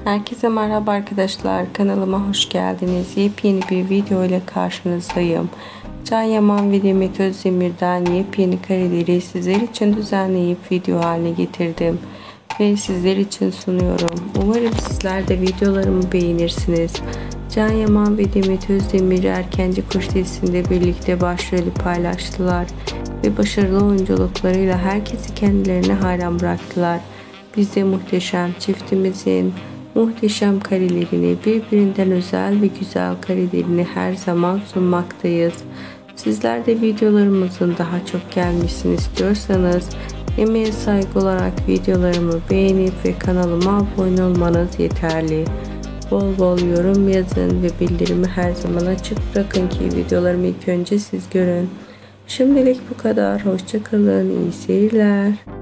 Herkese merhaba arkadaşlar, kanalıma hoş geldiniz. Yepyeni bir video ile karşınızdayım. Can Yaman ve Demet Özdemir'den yepyeni kareleri sizler için düzenleyip video haline getirdim ve sizler için sunuyorum. Umarım sizler de videolarımı beğenirsiniz. Can Yaman ve Demet Özdemir Erkenci Kuş dizisinde birlikte başrolü paylaştılar ve başarılı oyunculuklarıyla herkesi kendilerine hayran bıraktılar. Biz de muhteşem çiftimizin muhteşem karelerini, birbirinden özel ve güzel karelerini her zaman sunmaktayız. Sizler de videolarımızın daha çok gelmesini istiyorsanız emeğe saygı olarak videolarımı beğenip ve kanalıma abone olmanız yeterli. Bol bol yorum yazın ve bildirimi her zaman açık bırakın ki videolarımı ilk önce siz görün. Şimdilik bu kadar. Hoşça kalın. İyi seyirler.